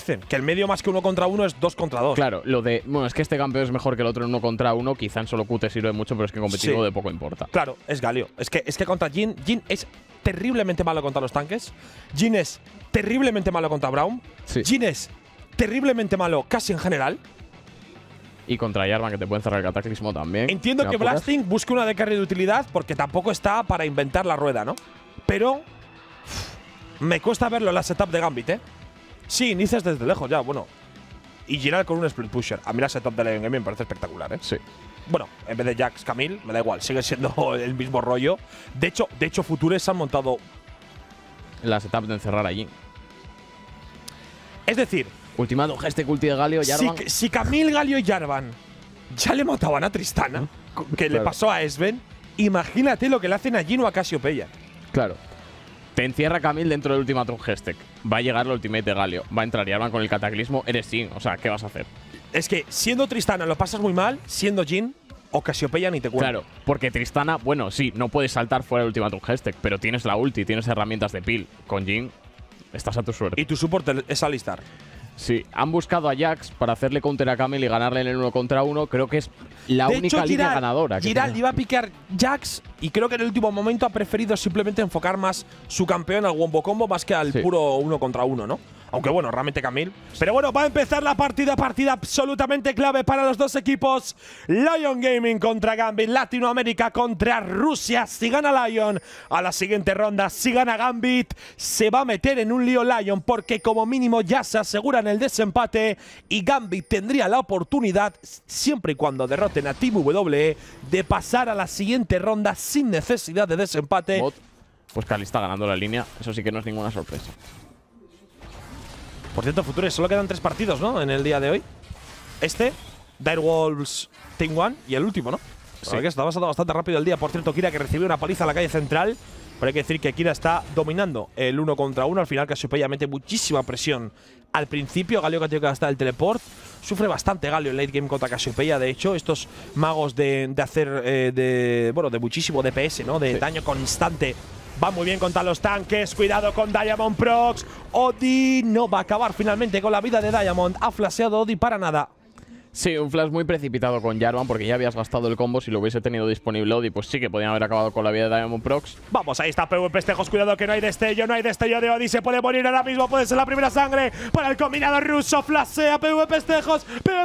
dicen, que el medio más que 1 contra 1 es 2 contra 2. Claro, lo de, bueno, es que este campeón es mejor que el otro en 1 contra 1, quizá en solo Q te sirve mucho, pero es que en competitivo de poco importa. Claro, es Galio. Es que contra Jhin es terriblemente malo contra los tanques. Jhin es terriblemente malo contra Braum. Sí. Jhin es terriblemente malo casi en general. Y contra Jarvan, que te pueden cerrar el cataclismo también. Entiendo que Blasting busque una de carry de utilidad porque tampoco está para inventar la rueda, ¿no? Pero me cuesta verlo en la setup de Gambit, ¿eh? Sí, inicias desde lejos ya, bueno. Y girar con un split pusher. A mí la setup de Lion Gaming me parece espectacular, ¿eh? Sí. Bueno, en vez de Jax Camille, me da igual, sigue siendo el mismo rollo. De hecho, Futures han montado. La setup de encerrar allí. Es decir, Ultimado, Gestic, ulti de Galio, Jarvan. si Camille, Galio y Jarvan ya le mataban a Tristana, que le pasó a Sven, imagínate lo que le hacen a Jhin o a Cassiopeia. Claro. Te encierra Camille dentro del Ultimatum Gestic. Va a llegar el ultimate de Galio. Va a entrar Jarvan con el cataclismo. Eres Jhin. O sea, ¿qué vas a hacer? Es que siendo Tristana lo pasas muy mal, siendo Jhin o Cassiopeia ni te cuento. Claro, porque Tristana, bueno, sí, no puedes saltar fuera del Ultimatum Gestic, pero tienes la ulti, tienes herramientas de peel. Con Jhin estás a tu suerte. Y tu support es Alistar. Sí, han buscado a Jax para hacerle counter a Camille y ganarle en el 1 contra 1. Creo que es la única línea ganadora. Giral iba a piquear Jax y creo que en el último momento ha preferido simplemente enfocar más su campeón al wombo combo más que al puro 1 contra 1, ¿no? Aunque bueno, realmente Camille. Pero bueno, va a empezar la partida absolutamente clave para los dos equipos. Lion Gaming contra Gambit, Latinoamérica contra Rusia. Si gana Lion a la siguiente ronda, si gana Gambit, se va a meter en un lío Lion porque como mínimo ya se aseguran el desempate y Gambit tendría la oportunidad, siempre y cuando derroten a Team WWE, de pasar a la siguiente ronda sin necesidad de desempate. Pues Kali está ganando la línea, eso sí que no es ninguna sorpresa. Por cierto, Futures, solo quedan 3 partidos, ¿no? En el día de hoy. Direwolves Team One y el último, ¿no? Sí. Que está pasando bastante rápido el día. Por cierto, Kira que recibió una paliza en la calle central. Pero hay que decir que Kira está dominando el 1 contra 1. Al final Cassiopeia mete muchísima presión al principio. Galio que ha tenido que gastar el teleport. Sufre bastante Galio en late game contra Cassiopeia. De hecho, estos magos de hacer de muchísimo DPS, ¿no? De daño constante. Va muy bien contra los tanques. Cuidado con Diamond Prox. Odi no va a acabar finalmente con la vida de Diamond. Ha flasheado Odi para nada. Sí, un flash muy precipitado con Jarvan porque ya habías gastado el combo. Si lo hubiese tenido disponible Odi, pues sí que podían haber acabado con la vida de Diamond Prox. Vamos, ahí está PvP Pestejos. Cuidado que no hay destello de Odi. Se puede morir ahora mismo. Puede ser la primera sangre para el combinado ruso. Flashea PvP Pestejos.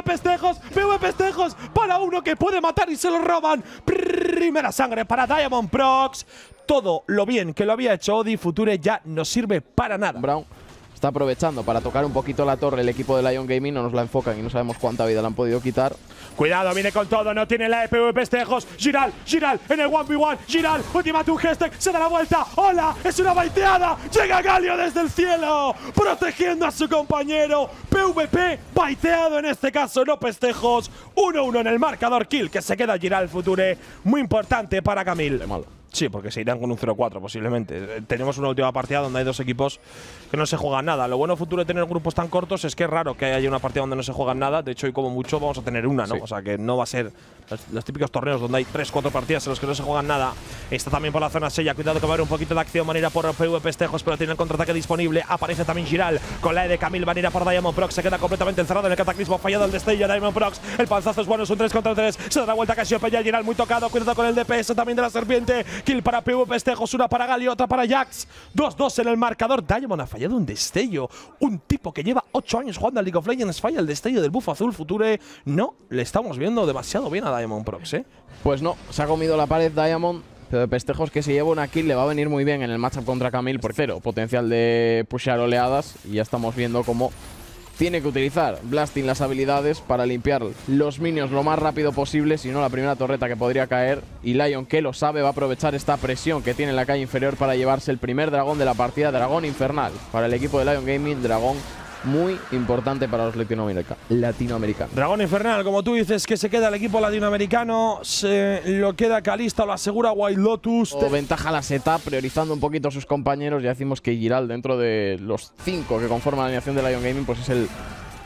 PvP Pestejos para uno que puede matar y se lo roban. Primera sangre para Diamond Prox. Todo lo bien que lo había hecho Odi, Future ya no sirve para nada. Braum está aprovechando para tocar un poquito la torre el equipo de Lion Gaming. No nos la enfocan y no sabemos cuánta vida le han podido quitar. Cuidado, viene con todo, no tiene la de PvP Pestejos. Giral en el 1v1. Giral, Ultimatum Gestic, se da la vuelta. ¡Hola! ¡Es una baiteada! Llega Galio desde el cielo, protegiendo a su compañero. PvP baiteado en este caso, no Pestejos. 1-1 en el marcador kill que se queda Giral Future. Muy importante para Camille. De malo. Sí, porque se irán con un 0-4 posiblemente. Tenemos una última partida donde hay dos equipos que no se juegan nada. Lo bueno futuro de tener grupos tan cortos es que es raro que haya una partida donde no se juegan nada. De hecho, hoy como mucho vamos a tener una, ¿no? Sí. O sea, que no va a ser los típicos torneos donde hay 3-4 partidas en los que no se juegan nada. Está también por la zona Sella. Cuidado que va a haber un poquito de acción. Van a ir a por PvP Pestejos, pero tiene el contraataque disponible. Aparece también Giral con la E de Camille. Van a ir a por Diamond Prox. Se queda completamente encerrado en el cataclismo. Fallado el destello de Diamond Prox. El panzazo es bueno, es un 3 contra 3. Se da la vuelta a Cassiopeia. Giral muy tocado. Cuidado con el DPS también de la serpiente. Kill para PvP Pestejos, una para Galio, otra para Jax. 2-2 en el marcador. Diamond ha fallado un destello. Un tipo que lleva 8 años jugando a League of Legends falla el destello del buff azul. Future no le estamos viendo demasiado bien a Diamond Prox, ¿eh? Pues no, se ha comido la pared Diamond. Pero de Pestejos que si lleva una kill le va a venir muy bien en el matchup contra Camille por 0. Potencial de pushear oleadas. Y ya estamos viendo cómo tiene que utilizar Blasting las habilidades para limpiar los minions lo más rápido posible, si no la primera torreta que podría caer. Y Lion, que lo sabe, va a aprovechar esta presión que tiene en la calle inferior para llevarse el primer dragón de la partida, dragón infernal. Para el equipo de Lion Gaming, dragón muy importante para los latinoamericanos. Dragón infernal, como tú dices, que se queda el equipo latinoamericano. Se lo queda Kalista, lo asegura White Lotus. O ventaja la setup, priorizando un poquito a sus compañeros. Ya decimos que Giral, dentro de los 5 que conforman la alineación de Lion Gaming, pues es el…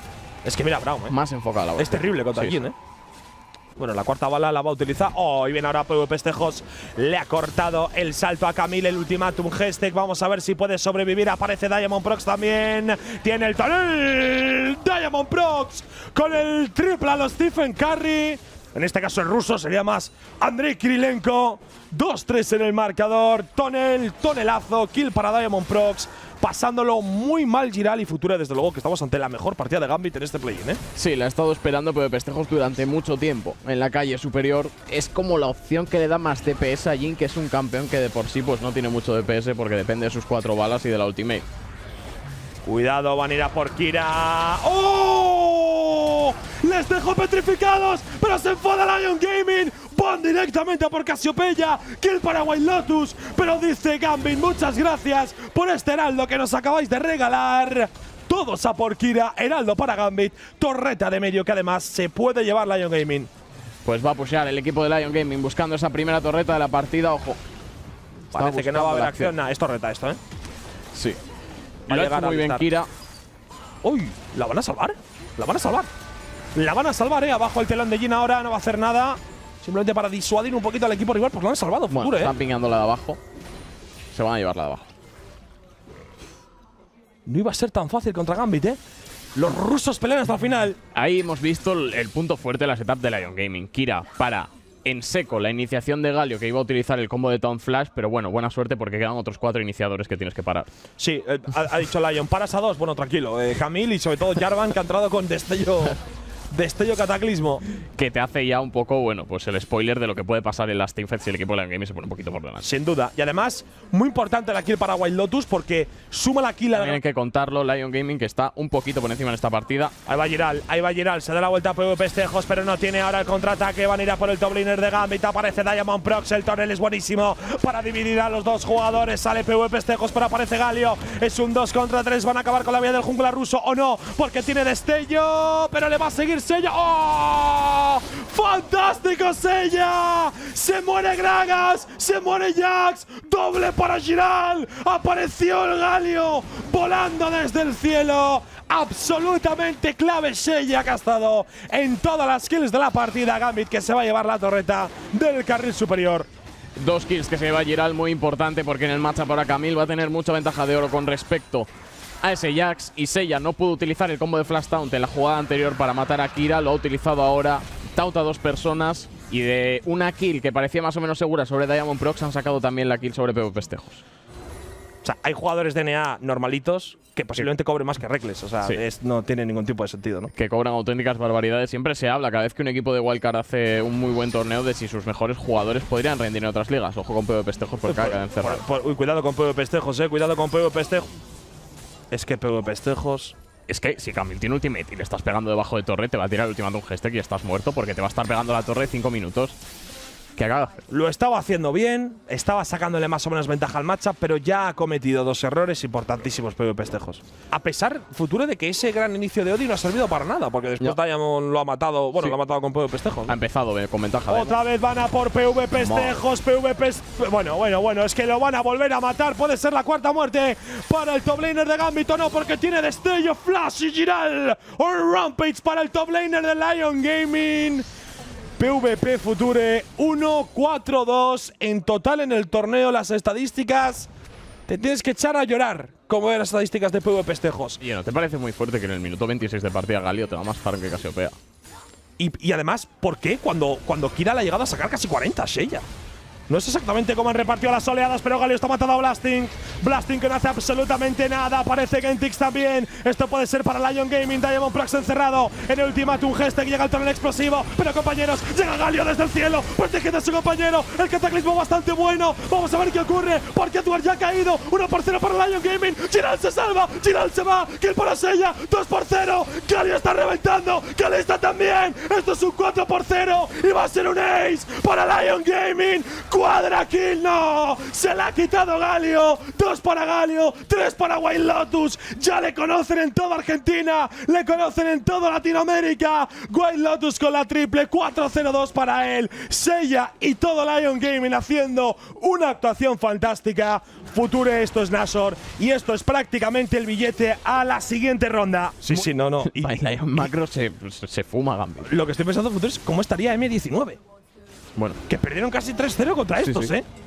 Es que mira, Braum, más enfocado a la Es terrible contra Jhin, ¿eh? Bueno, la cuarta bala la va a utilizar. Oh, y bien ahora PvP Pestejos. Le ha cortado el salto a Camille, el Ultimatum Gestic. Vamos a ver si puede sobrevivir. Aparece Diamond Prox también. Tiene el talento. Diamond Prox con el triple a los Stephen Curry. En este caso el ruso sería más Andrei Kirilenko. 2-3 en el marcador. Tonelazo, kill para Diamond Prox. Pasándolo muy mal Giral y Future, desde luego que estamos ante la mejor partida de Gambit en este play-in, ¿eh? Sí, la he estado esperando PvP Estejos durante mucho tiempo. En la calle superior es como la opción que le da más DPS a Jhin, que es un campeón que de por sí pues no tiene mucho DPS porque depende de sus 4 balas y de la ultimate. Cuidado, van a ir a por Kira. ¡Oh! Les dejó petrificados, pero se enfada Lion Gaming. Van directamente a por Casiopeya. Kill para White Lotus. Pero dice Gambit, muchas gracias por este heraldo que nos acabáis de regalar. Todos a por Kira. Heraldo para Gambit. Torreta de medio que además se puede llevar Lion Gaming. Pues va a pushear el equipo de Lion Gaming buscando esa primera torreta de la partida. Ojo. Parece que no va a haber acción. Nah, es torreta esto, ¿eh? Sí. Va a Lo ha llegar hecho a muy bien listar. Kira. ¡Uy! ¿La van a salvar? La van a salvar. La van a salvar, ¿eh? Abajo el telón de Jhin ahora. No va a hacer nada. Simplemente para disuadir un poquito al equipo rival. Pues lo han salvado, Bueno, Future, están pingando la de abajo. Se van a llevar la de abajo. No iba a ser tan fácil contra Gambit, ¿eh? Los rusos pelean hasta el final. Ahí hemos visto el punto fuerte de la setup de Lion Gaming. Kira para en seco la iniciación de Galio, que iba a utilizar el combo de Town Flash, pero bueno, buena suerte porque quedan otros 4 iniciadores que tienes que parar. Sí, ha dicho Lion, paras a 2. Bueno, tranquilo. Camille y sobre todo Jarvan, que ha entrado con destello cataclismo. Que te hace ya un poco, bueno, pues el spoiler de lo que puede pasar en las teamfights si el equipo de Lion Gaming se pone un poquito por delante. Sin duda. Y además, muy importante la kill para White Lotus porque suma la kill a También hay que contarlo, Lion Gaming, que está un poquito por encima en esta partida. Ahí va Giral, se da la vuelta a PvP Estejos, pero no tiene ahora el contraataque. Van a ir a por el top laner de Gambit. Aparece Diamond Prox, el tonel es buenísimo para dividir a los dos jugadores. Sale PvP Estejos, pero aparece Galio. Es un 2 contra 3. Van a acabar con la vida del jungla ruso o no, porque tiene destello, pero le va a seguir Seiya. ¡Oh! ¡Fantástico Seiya! Se muere Gragas, se muere Jax. Doble para Giral. Apareció el Galio volando desde el cielo. Absolutamente clave Seiya, que ha estado en todas las kills de la partida. Gambit, que se va a llevar la torreta del carril superior. 2 kills que se lleva Giral, muy importante porque en el matchup ahora Camille va a tener mucha ventaja de oro con respecto a ese Jax. Y Seiya no pudo utilizar el combo de Flash Taunt en la jugada anterior para matar a Kira. Lo ha utilizado ahora. Taunt a 2 personas. Y de una kill que parecía más o menos segura sobre Diamond Prox, han sacado también la kill sobre PvP Estejos. O sea, hay jugadores de NA normalitos que posiblemente cobren más que Reckless. O sea, Sí. no tiene ningún tipo de sentido, ¿no? Que cobran auténticas barbaridades. Siempre se habla, cada vez que un equipo de Wildcard hace un muy buen torneo, de si sus mejores jugadores podrían rendir en otras ligas. Ojo con PvP Estejos porque acá queda encerrado. Uy, cuidado con PvP Estejos, cuidado con PvP Estejos. Es que PvP Estejos… Es que si Camille tiene ultimate y le estás pegando debajo de torre, te va a tirar el ultimátum Gestek y estás muerto porque te va a estar pegando la torre 5 minutos. ¿Qué haga? Lo estaba haciendo bien, estaba sacándole más o menos ventaja al matchup, pero ya ha cometido 2 errores importantísimos PvP Estejos. A pesar, Future, de que ese gran inicio de Odi no ha servido para nada, porque después Diamond lo ha matado, bueno, Sí. lo ha matado con PvP Estejos. Ha empezado con ventaja. Otra vez van a por PvP Estejos, Bueno, es que lo van a volver a matar. Puede ser la 4ª muerte para el top laner de Gambit, o no, porque tiene destello, Flash y Giral. O Rampage para el top laner de Lion Gaming. PvP Future 1-4-2 en total en el torneo. Las estadísticas te tienes que echar a llorar como ven las estadísticas de PvP Estejos. Y ¿no te parece muy fuerte que en el minuto 26 de partida Galio te va más farm que Casiopea? Y además, ¿por qué cuando Kira le ha llegado a sacar casi 40 Seiya? No sé exactamente cómo han repartido las oleadas, pero Galio está matando a Blasting. Blasting que no hace absolutamente nada. Aparece Gentix también. Esto puede ser para Lion Gaming. Diamond Prox encerrado en el ultimátum. Gestek llega al tonel explosivo. Pero compañeros, llega Galio desde el cielo. Protege a su compañero. El cataclismo bastante bueno. Vamos a ver qué ocurre. Porque Edward ya ha caído. 1-0 para Lion Gaming. Giral se salva. Giral se va. Kill para Seiya. 2-0. Galio está reventando. Kalista también. Esto es un 4-0. Y va a ser un ace para Lion Gaming. Cuadra kill, no. Se la ha quitado Galio. 2 para Galio. 3 para White Lotus. Ya le conocen en toda Argentina. Le conocen en toda Latinoamérica. White Lotus con la triple. 4-0-2 para él. Seiya y todo Lion Gaming haciendo una actuación fantástica. Future, esto es Nashor. Y esto es prácticamente el billete a la siguiente ronda. Sí, no. Y Lion Macro se fuma Gambit. lo que estoy pensando, Future, es cómo estaría M19. Bueno, Que perdieron casi 3-0 contra estos, sí.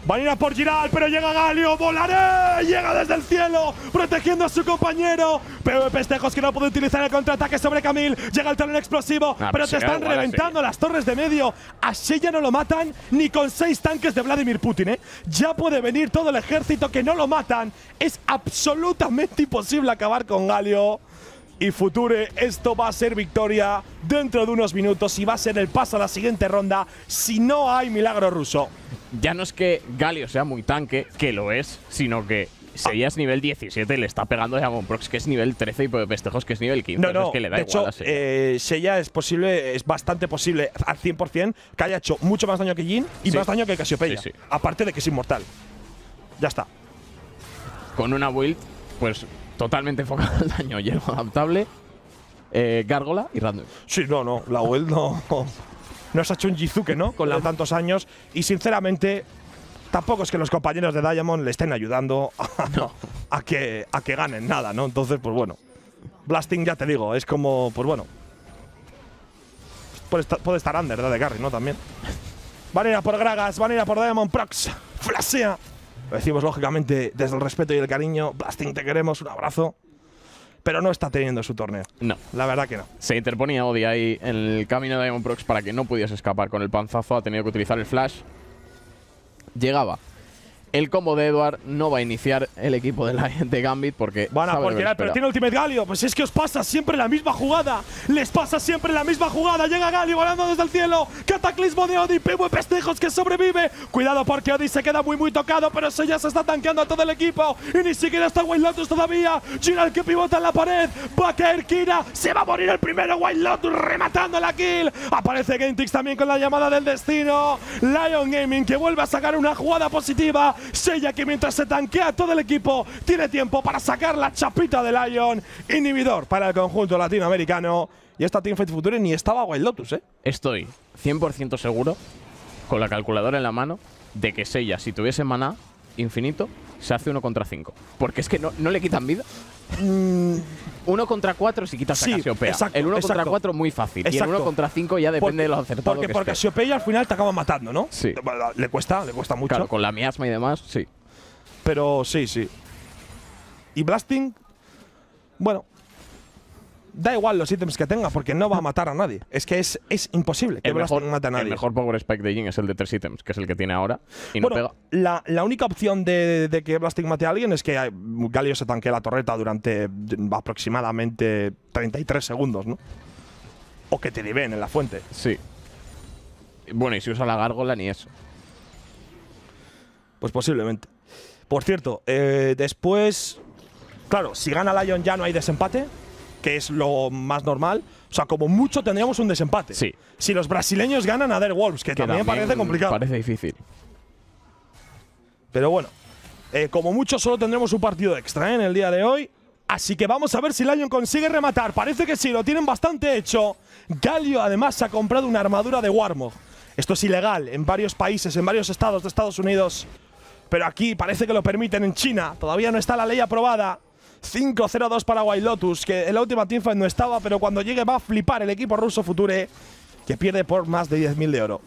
Van a ir a por Giral, pero llega Galio. ¡Volaré! Llega desde el cielo, protegiendo a su compañero. Pero Pestejos que no puede utilizar el contraataque sobre Camille. Llega el talón explosivo, pero te están reventando las torres de medio. A Seiya no lo matan ni con 6 tanques de Vladimir Putin, ¿eh? Ya puede venir todo el ejército que no lo matan. Es absolutamente imposible acabar con Galio. Y Future, esto va a ser victoria dentro de unos minutos y va a ser el paso a la siguiente ronda si no hay milagro ruso. Ya no es que Galio sea muy tanque, que lo es, sino que Seiya es nivel 17 y le está pegando a Diamond Prox, que es nivel 13, y Pestejos, que es nivel 15. No, es que le da de igual hecho, a Seiya es posible, es bastante posible al 100% que haya hecho mucho más daño que Jhin y más daño que Cassiopea. Sí. Aparte de que es inmortal. Ya está. Con una build, pues totalmente enfocada al daño, hielo adaptable, gárgola y random. Sí, no, la Well no se ha hecho un Jizuke, ¿no? Con tantos años. Y sinceramente, tampoco es que los compañeros de Diamond le estén ayudando a que ganen nada, ¿no? Entonces, pues bueno. Blasting, ya te digo, es como, pues bueno. Puede estar under de carry, ¿no? También. Van a ir a por Gragas, van a ir a por Diamond Prox. Flashea. Lo decimos lógicamente desde el respeto y el cariño. Blasting, te queremos, un abrazo. Pero no está teniendo su torneo. No. La verdad que no. Se interponía Odi ahí en el camino de Diamond Prox para que no pudiese escapar con el panzazo. Ha tenido que utilizar el flash. Llegaba el combo de Edward. No va a iniciar el equipo de Gambit porque van a por tirar, pero tiene Ultimate Galio. Pues es que os pasa siempre la misma jugada. Les pasa siempre la misma jugada. Llega Galio volando desde el cielo. Cataclismo de Odi. Pego Pestejos que sobrevive. Cuidado porque Odi se queda muy tocado, pero Seiya se está tanqueando a todo el equipo. Y ni siquiera está White Lotus todavía. Giral que pivota en la pared. Va a caer Kira. Se va a morir el primero. White Lotus rematando la kill. Aparece Gametix también con la llamada del destino. Lion Gaming que vuelve a sacar una jugada positiva. Seiya que mientras se tanquea todo el equipo tiene tiempo para sacar la chapita de Lion. Inhibidor para el conjunto latinoamericano. Y esta Teamfight Future ni estaba White Lotus, ¿eh? Estoy 100% seguro, con la calculadora en la mano, de que Seiya, si tuviese maná infinito, se hace 1 contra 5. Porque es que no le quitan vida. 1 contra 4 si quitas a Cassiopea. Exacto, el 1 contra 4 muy fácil. Exacto. Y el 1 contra 5 ya depende de lo acertado que porque esté. Cassiopea al final te acaba matando, ¿no? Sí. Le cuesta mucho. Claro, con la miasma y demás, sí. Pero sí. Y Blasting, bueno, da igual los ítems que tenga porque no va a matar a nadie. Es que es imposible que Blasting mate a nadie. El mejor Power Spike de Jhin es el de 3 ítems, que es el que tiene ahora. Y no pega. La única opción de que Blasting mate a alguien es que Galio se tanquee la torreta durante aproximadamente 33 segundos, ¿no? O que te diven en la fuente. Sí. Bueno, y si usa la gárgola, ni eso. Pues posiblemente. Por cierto, después… Claro, si gana Lion ya no hay desempate, que es lo más normal. O sea, como mucho tendríamos un desempate. Sí. Si los brasileños ganan a Der Wolves, que también parece complicado. Parece difícil. Pero bueno, como mucho solo tendremos un partido extra en el día de hoy. Así que vamos a ver si Lion consigue rematar. Parece que sí, lo tienen bastante hecho. Galio además se ha comprado una armadura de Warmog. Esto es ilegal en varios países, en varios estados de Estados Unidos. Pero aquí parece que lo permiten en China. Todavía no está la ley aprobada. 5-0-2 para White Lotus, que en la última teamfight no estaba, pero cuando llegue va a flipar el equipo ruso Future, que pierde por más de 10.000 de oro.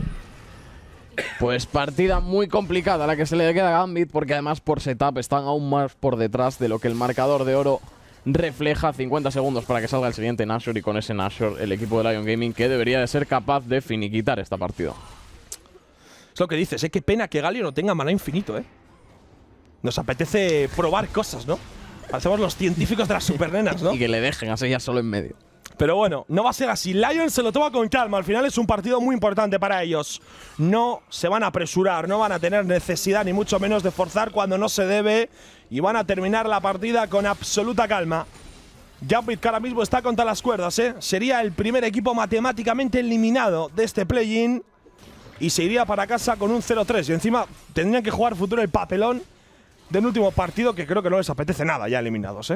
Pues partida muy complicada la que se le queda a Gambit, porque además por setup están aún más por detrás de lo que el marcador de oro refleja. 50 segundos para que salga el siguiente Nashor, y con ese Nashor el equipo de Lion Gaming que debería de ser capaz de finiquitar esta partida. Es lo que dices, qué pena que Galio no tenga maná infinito, Nos apetece probar cosas, ¿no? Hacemos los científicos de las supernenas, ¿no? Y que le dejen a Seiya solo en medio. Pero bueno, no va a ser así. Lion se lo toma con calma. Al final es un partido muy importante para ellos. No se van a apresurar, no van a tener necesidad ni mucho menos de forzar cuando no se debe. Y van a terminar la partida con absoluta calma. Gambit que ahora mismo está contra las cuerdas, Sería el primer equipo matemáticamente eliminado de este play-in. Y se iría para casa con un 0-3. Y encima tendrían que jugar Futuro el papelón del último partido, que creo que no les apetece nada ya eliminados,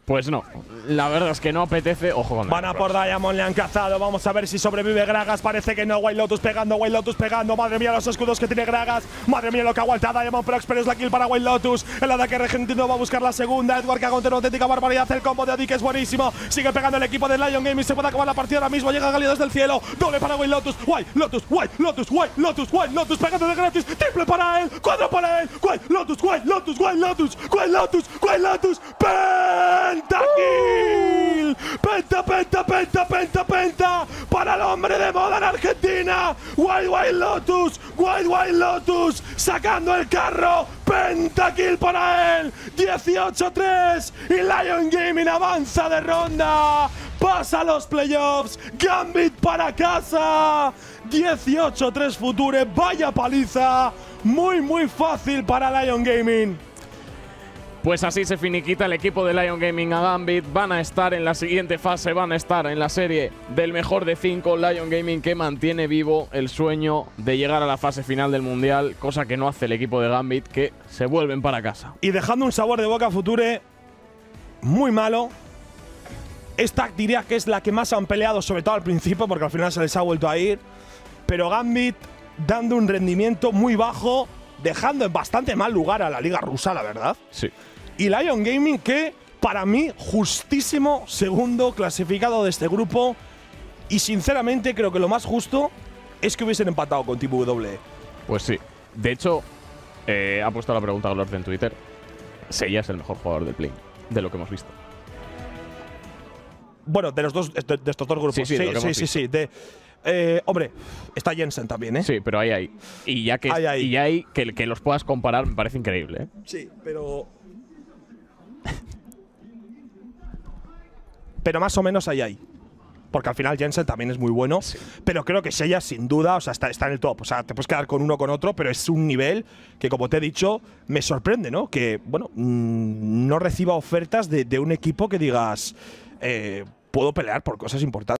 Pues no, la verdad es que no apetece. Ojo con Van a por Diamond, le han cazado. Vamos a ver si sobrevive Gragas. Parece que no. White Lotus pegando, White Lotus pegando. Madre mía, los escudos que tiene Gragas. Madre mía, lo que aguanta Diamond Prox, pero es la kill para White Lotus. El ataque argentino va a buscar la segunda. Edward que aguanta una auténtica barbaridad. El combo de Odi que es buenísimo. Sigue pegando el equipo de Lion Gaming. Se puede acabar la partida ahora mismo. Llega Galio desde el cielo. Doble para White Lotus. White Lotus, White Lotus, White Lotus, White Lotus pegando de gratis. Triple para él. Cuadro para él. White Lotus, White Lotus, White Lotus, White Lotus, White Lotus. Pentakill. Penta, penta, penta, penta, penta para el hombre de moda en Argentina. White Lotus, White Lotus sacando el carro. Pentakill para él. 18-3 y Lion Gaming avanza de ronda. Pasa a los playoffs. Gambit para casa. 18-3 Future. Vaya paliza. Muy fácil para Lion Gaming. Pues así se finiquita el equipo de Lion Gaming a Gambit. Van a estar en la siguiente fase, van a estar en la serie del mejor de 5. Lion Gaming que mantiene vivo el sueño de llegar a la fase final del Mundial, cosa que no hace el equipo de Gambit, que se vuelven para casa. Y dejando un sabor de boca a Future muy malo. Esta diría que es la que más han peleado, sobre todo al principio, porque al final se les ha vuelto a ir. Pero Gambit dando un rendimiento muy bajo, dejando en bastante mal lugar a la liga rusa, la verdad. Sí. Y Lion Gaming que, para mí, justísimo segundo clasificado de este grupo. Y sinceramente creo que lo más justo es que hubiesen empatado con Team WWE. Pues sí. De hecho, ha puesto la pregunta a Lord en Twitter. Seiya es el mejor jugador del play, de lo que hemos visto. Bueno, de los dos, de estos dos grupos. Sí. Hombre, está Jensen también, ¿eh? Sí, pero ahí. Y ya que los puedas comparar me parece increíble, ¿eh? Sí, pero… pero más o menos ahí. Porque al final Jensen también es muy bueno. Sí. Pero creo que Seiya, sin duda, o sea, está en el top. O sea, te puedes quedar con uno o con otro, pero es un nivel que, como te he dicho, me sorprende, ¿no? Que, bueno, no reciba ofertas de un equipo que digas… puedo pelear por cosas importantes.